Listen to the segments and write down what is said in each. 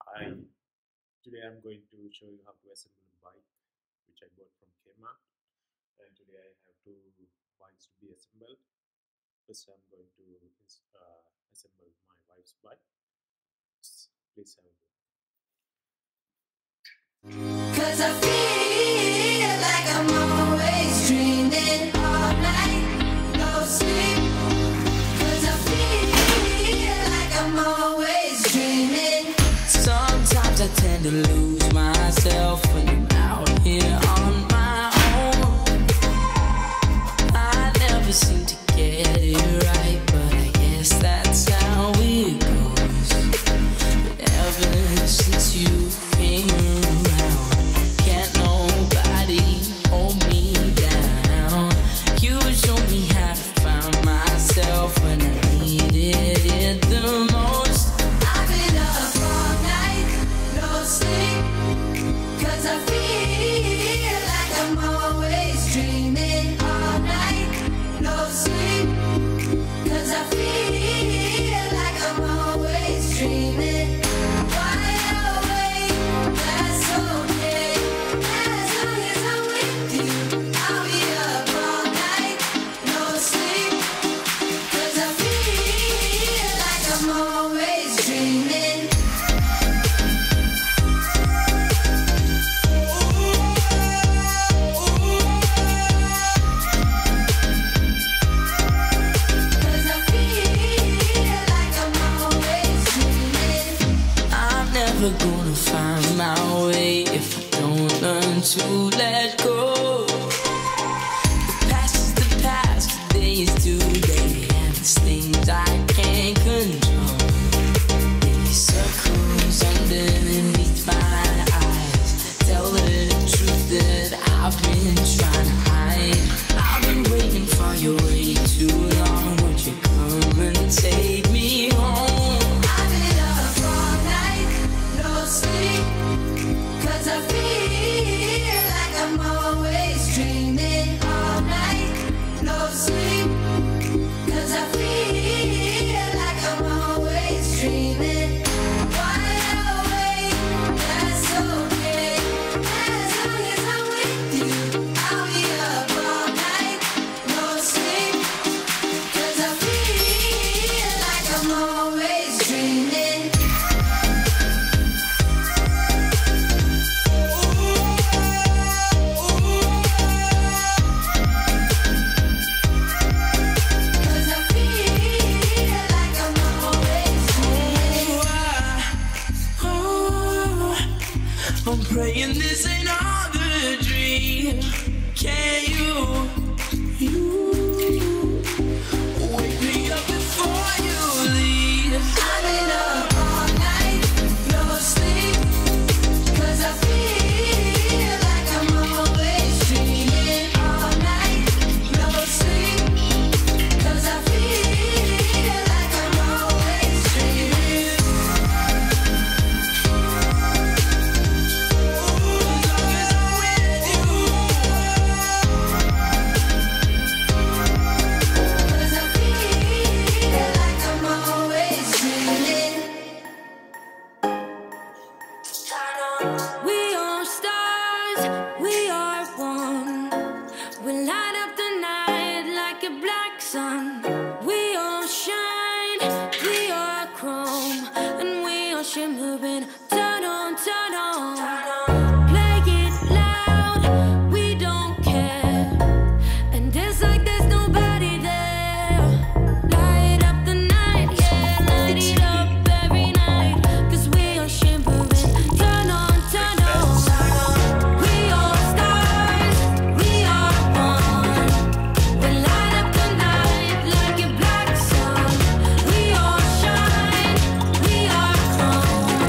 Hi, today I'm going to show you how to assemble a bike which I bought from Kmart. And today I have two bikes to be assembled. First, I'm going to assemble my wife's bike. Please have a look. Cause I feel like I'm always dreaming all night, no sleep. Cause I feel like I'm always dreaming. Sometimes I tend to lose myself when I'm out here on my own. I never seem to get it right, but I guess that's how it goes. But ever since you came around, can't nobody hold me down. You showed me how to find myself when I needed it the most. I've been up all night, no sleep. Cause I feel like I'm always dreaming all night, no sleep. Cause I feel like I'm always dreaming. Wide awake, that's okay. As long as I'm with you, I'll be up all night, no sleep. Cause I feel like I'm always dreaming. Cause I feel like I'm always dreaming. I'm never gonna find my way if I don't learn to let go. The past is the past, today is today, and it's things I can't control. These circles underneath my eyes tell the truth that I've been trying to hide. I've been waiting for you way too long. Won't you come and take me home? I've been up all night, no sleep. Cause I feel like I'm always dreaming all night, no sleep. Cause I feel like I'm always dreaming. Wide awake, that's okay. As long as I'm with you, I'll be up all night, no sleep. Cause I feel like I'm always dreaming. Cause I feel like I'm always dreaming. I'm praying this ain't all the dream. Can you wake me up before you leave? I've been up all night, no sleep. Cause I feel like I'm always dreaming all night, no sleep. Cause I feel like I'm always dreaming. Cause I feel like I'm always dreaming. We are stars, we are one. We light up the night like a black sun. We all shine, we are chrome, and we are shimmering. Turn on, turn on. Play it loud, we don't care. And it's like there's nobody there. Light up the night, yeah, light it up every night. Cause we are shimmering. Turn on, turn on. We are stars, we are one. We light up the night like a black sun. We all shine, we are chrome,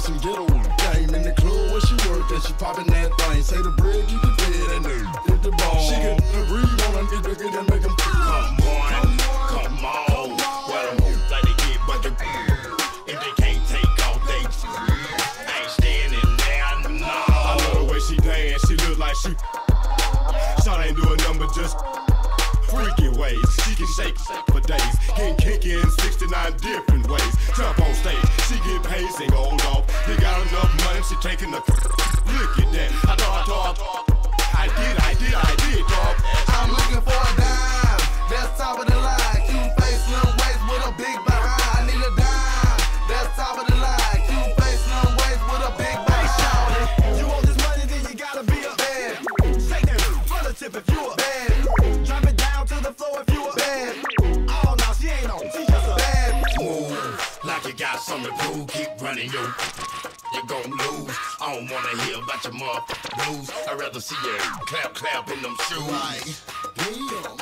some ghetto game in the club where she work and she popping that thing. Say the bread, keep the bed, and hit the ball. She get the breathe on her nigga and make him come on. Well, them hoes like they get but if they can't take off, they ain't standing there, no. I love the way she dance, she look like she Shot ain't doing nothing but just freaky ways. She can shake for days, getting kinky in 69 different ways. Jump on stage, she get paid, sing old off. They got enough money, she taking the look at that. I did, dog. I'm looking for a dime, that's top of the line. Cute face, slim waist with a big behind. I need a dime, that's top of the line. Cute face, slim waist with a big behind. You want this money, then you gotta be a Bad, shake that for the tip if you a bad, drop it down to the floor if you a bad, Oh no, she ain't on, she just a bad. move. Like you got something to prove, keep running you gon' lose. I don't wanna hear about your mother blues. I'd rather see you clap in them shoes. Like, damn.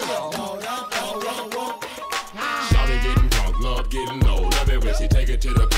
Wham. Shawty getting drunk, love getting low. Love it when she take it to the